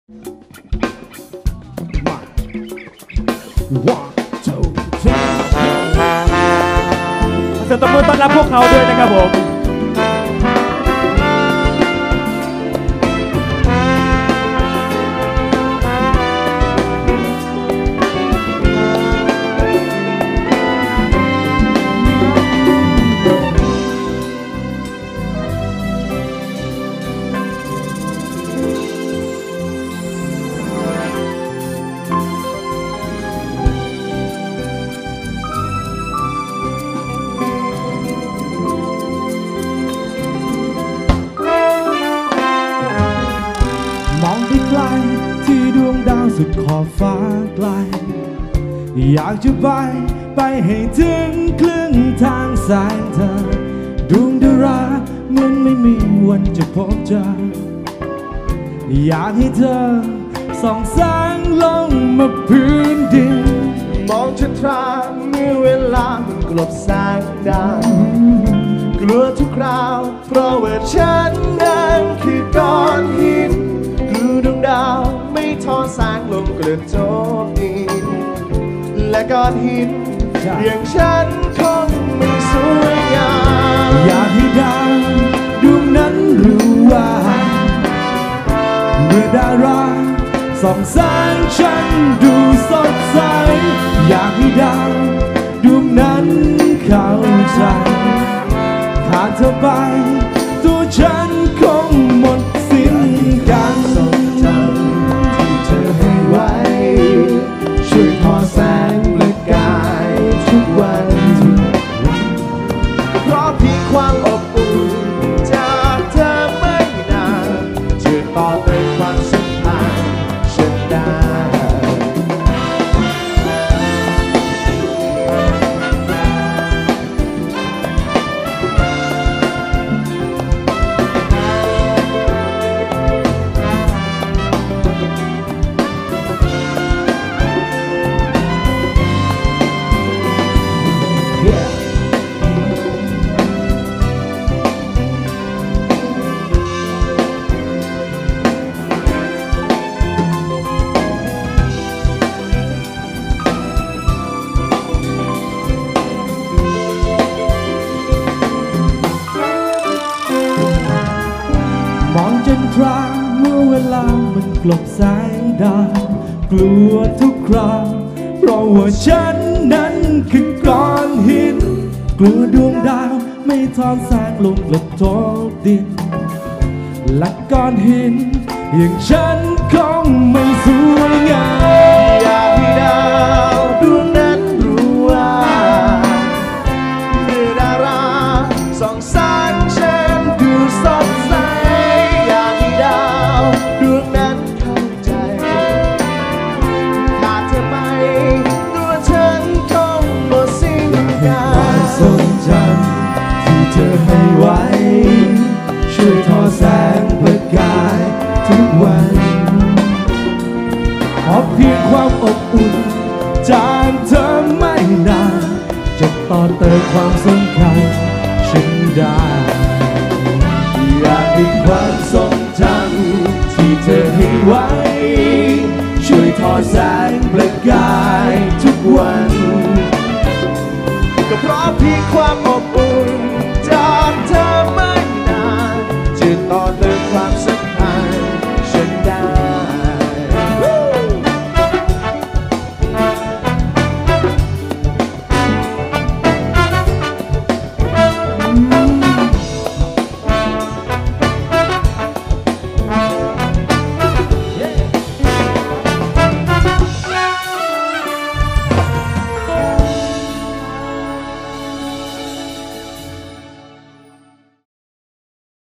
เสียงตบมือต้อนรับพวกเขาด้วยนะครับผมที่ดวงดาวสุดขอบฟ้าไกลอยากจะไปให้ถึงครึ่งทางแสงเธอดวงดาราเหมือนไม่มีวันจะพบเจออยากให้เธอส่องแสงลงมาพื้นดินมองฉันทางเมื่อเวลามันกลบแสงดาวกลัวทุกคราวเพราะว่าฉันนั้นคือก้อนหินดวงดาวไม่ทอแสงลงกระจกดินและก้อนหินอย่างฉันคงไม่สวยงามอยากให้ดาวดวงนั้นรู้ว่าเมื่อดาราส่องแสงฉันดูสดใสอยากให้ดาวดวงนั้นเข้าใจถ้าเธอไปตัวฉันคงหมดสิ้นกันช่วยทอแสงประกายทุกวันเพราะเพียงความอบอุ่นจากเธอไม่นานจะต่อเติมความสัมพันธ์ฉันได้มองจันทราเมื่อเวลามันกลบแสงดาวกลัวทุกคราวเพราะว่าฉันนั้นคือก้อนหินกลัวดวงดาวไม่ทอแสงลงกระทบดินและก้อนหินอย่างฉันคงไม่สวยงามอยากให้ดาวดวงนั้นรู้ว่าเมื่อดาราส่องแสงฉันดูสดใสอยากให้ดาวดวงนั้นเข้าใจถ้าเธอไปตัวฉันคงหมดสิ้นกันความทรงจำที่เธอให้ไว้ช่วยทอแสงประกายทุกวันขอเพียงความอบอุ่นจากเธอไม่นานจะต่อเติมความสำคัญฉันได้อยากให้ความทรงจำที่เธอให้ไว้ช่วยทอแสงประกายทุกวันก็เพราะเพียงความอบ